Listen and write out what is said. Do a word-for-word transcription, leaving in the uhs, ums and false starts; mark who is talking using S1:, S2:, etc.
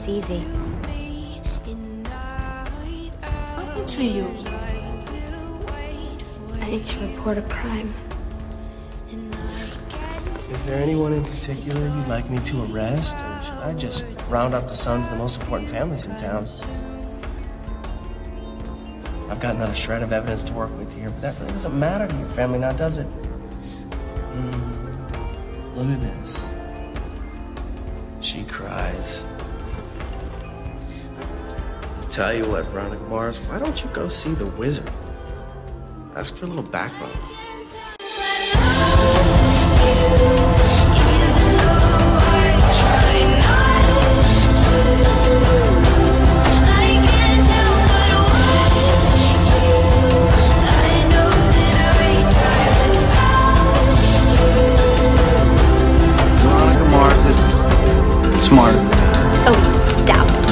S1: it's easy.
S2: What happened to you? I need to report a crime.
S3: Is there anyone in particular you'd like me to arrest, or should I just round up the sons of the most important families in town? I've got not a shred of evidence to work with here, but that really doesn't matter to your family now, does it? Mm, look at this. She cries. Tell you what, Veronica Mars, why don't you go see the wizard? Ask for a little backbone.
S4: Veronica Mars is smart.
S1: Oh, stop.